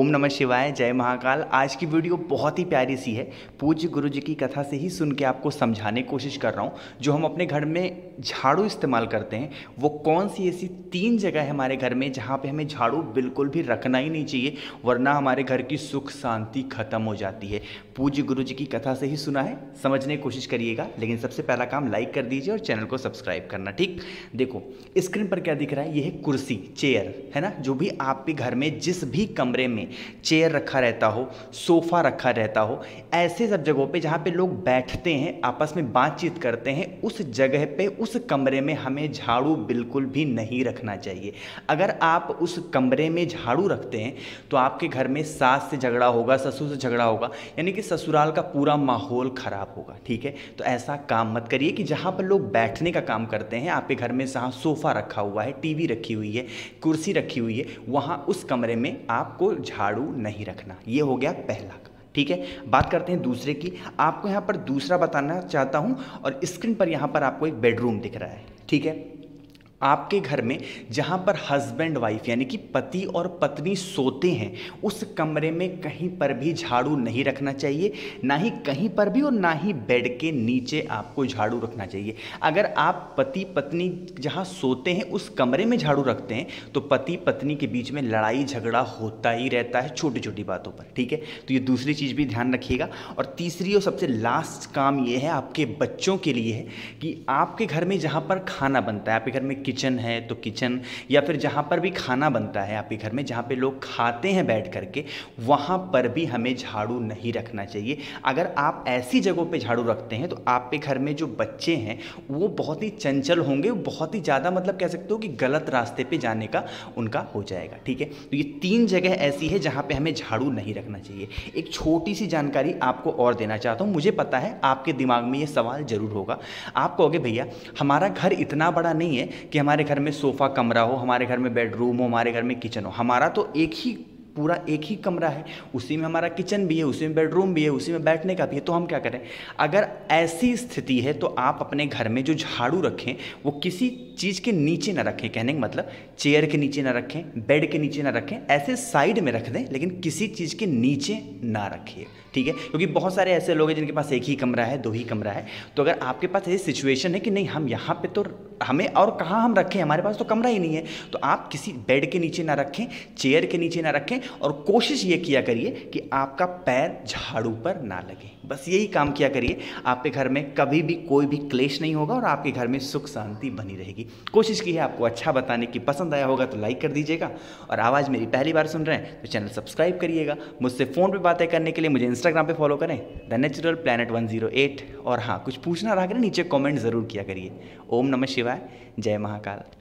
ओम नमः शिवाय, जय महाकाल। आज की वीडियो बहुत ही प्यारी सी है। पूज्य गुरु जी की कथा से ही सुन के आपको समझाने की कोशिश कर रहा हूँ। जो हम अपने घर में झाड़ू इस्तेमाल करते हैं वो कौन सी ऐसी 3 जगह है हमारे घर में जहाँ पे हमें झाड़ू बिल्कुल भी रखना ही नहीं चाहिए, वरना हमारे घर की सुख शांति खत्म हो जाती है। पूज्य गुरु जी की कथा से ही सुना है, समझने की कोशिश करिएगा। लेकिन सबसे पहला काम लाइक कर दीजिए और चैनल को सब्सक्राइब करना। ठीक, देखो स्क्रीन पर क्या दिख रहा है, ये है कुर्सी, चेयर है ना। जो भी आपके घर में जिस भी कमरे में चेयर रखा रहता हो, सोफा रखा रहता हो, ऐसे सब जगहों पे जहाँ पे लोग बैठते हैं, आपस में बातचीत करते हैं, उस जगह पे उस कमरे में हमें झाड़ू बिल्कुल भी नहीं रखना चाहिए। अगर आप उस कमरे में झाड़ू रखते हैं तो आपके घर में सास से झगड़ा होगा, ससुर से झगड़ा होगा, यानी कि ससुराल का पूरा माहौल खराब होगा। ठीक है, तो ऐसा काम मत करिए कि जहाँ पर लोग बैठने का काम करते हैं, आपके घर में जहाँ सोफा रखा हुआ है, टीवी रखी हुई है, कुर्सी रखी हुई है, वहाँ उस कमरे में आपको झाड़ू नहीं रखना। ये हो गया पहला। ठीक है, बात करते हैं दूसरे की। आपको यहाँ पर दूसरा बताना चाहता हूँ, और स्क्रीन पर यहाँ पर आपको एक बेडरूम दिख रहा है। ठीक है, आपके घर में जहाँ पर हस्बैंड वाइफ यानी कि पति और पत्नी सोते हैं, उस कमरे में कहीं पर भी झाड़ू नहीं रखना चाहिए, ना ही कहीं पर भी, और ना ही बेड के नीचे आपको झाड़ू रखना चाहिए। अगर आप पति पत्नी जहाँ सोते हैं उस कमरे में झाड़ू रखते हैं तो पति पत्नी के बीच में लड़ाई झगड़ा होता ही रहता है छोटी छोटी बातों पर। ठीक है, तो ये दूसरी चीज़ भी ध्यान रखिएगा। और तीसरी और सबसे लास्ट काम ये है आपके बच्चों के लिए है कि आपके घर में जहाँ पर खाना बनता है, आपके घर में किचन है तो किचन, या फिर जहाँ पर भी खाना बनता है आपके घर में, जहाँ पे लोग खाते हैं बैठ करके, वहाँ पर भी हमें झाड़ू नहीं रखना चाहिए। अगर आप ऐसी जगहों पे झाड़ू रखते हैं तो आपके घर में जो बच्चे हैं वो बहुत ही चंचल होंगे, बहुत ही ज़्यादा, मतलब कह सकते हो कि गलत रास्ते पे जाने का उनका हो जाएगा। ठीक है, तो ये 3 जगह ऐसी है जहाँ पे हमें झाड़ू नहीं रखना चाहिए। एक छोटी सी जानकारी आपको और देना चाहता हूँ। मुझे पता है आपके दिमाग में ये सवाल जरूर होगा। आप कहोगे भैया हमारा घर इतना बड़ा नहीं है कि हमारे घर में सोफ़ा कमरा हो, हमारे घर में बेडरूम हो, हमारे घर में किचन हो। हमारा तो पूरा एक ही कमरा है, उसी में हमारा किचन भी है, उसी में बेडरूम भी है, उसी में बैठने का भी है, तो हम क्या करें? अगर ऐसी स्थिति है तो आप अपने घर में जो झाड़ू रखें वो किसी चीज़ के नीचे ना रखें। कहने का मतलब चेयर के नीचे ना रखें, बेड के नीचे ना रखें, ऐसे साइड में रख दें, लेकिन किसी चीज़ के नीचे ना रखिए। ठीक है, क्योंकि बहुत सारे ऐसे लोग हैं जिनके पास एक ही कमरा है, 2 ही कमरा है। तो अगर आपके पास ऐसी सिचुएशन है कि नहीं हम यहाँ पे तो हमें और कहाँ हम रखें, हमारे पास तो कमरा ही नहीं है, तो आप किसी बेड के नीचे ना रखें, चेयर के नीचे ना रखें, और कोशिश ये किया करिए कि आपका पैर झाड़ू पर ना लगे। बस यही काम किया करिए, आपके घर में कभी भी कोई भी क्लेश नहीं होगा और आपके घर में सुख शांति बनी रहेगी। कोशिश की है आपको अच्छा बताने की, पसंद आया होगा तो लाइक कर दीजिएगा, और आवाज़ मेरी पहली बार सुन रहे हैं तो चैनल सब्सक्राइब करिएगा। मुझसे फ़ोन पे बातें करने के लिए मुझे इंस्टाग्राम पे फॉलो करें, द नेचुरल प्लैनेट 108। और हाँ, कुछ पूछना रहा करें नीचे कमेंट ज़रूर किया करिए। ओम नमः शिवाय, जय महाकाल।